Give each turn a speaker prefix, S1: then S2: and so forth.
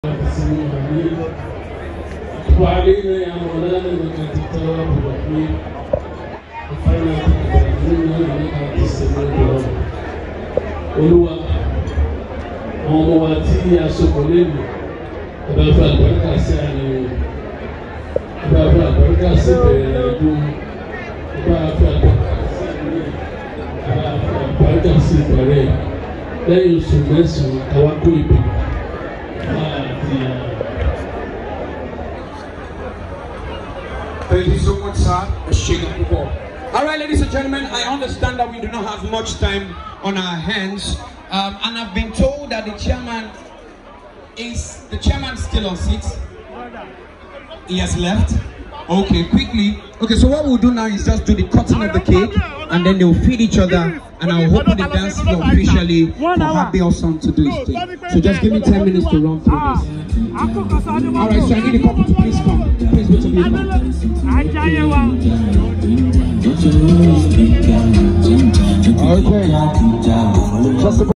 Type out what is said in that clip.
S1: وعلينا يا مولانا انك تتواب الرحيم وفعلا تقبلنا انك تستمر برب olúwa àwọn ọmọ wa tí a sọ̀kọ̀ lẹ́nu ẹ̀bá fún àlùbáríkà sí àárín wọn ẹ̀bá fún àlùbáríkà sí bẹ̀rẹ̀ ẹ̀dùn ẹ̀bá fún àlùbáríkà sí àárín ẹ̀bá fún àlùbáríkà sí ìbẹ̀rẹ̀ lẹ́yìn oṣù mẹ́sàn-án káwá kó ìbò àti
S2: Thank you so much, sir. All right, ladies and gentlemen, I understand that we do not have much time on our hands, and I've been told that the chairman still on seat. He has left. Okay, quickly. Okay, so what we'll do now is just do the cutting of the cake, and then they'll feed each other, and I'll open the dance floor officially for Happy Awesome to do his thing. So just give me 10 minutes to run through this. All right, so I need a couple to please come. Please wait till you come. Okay.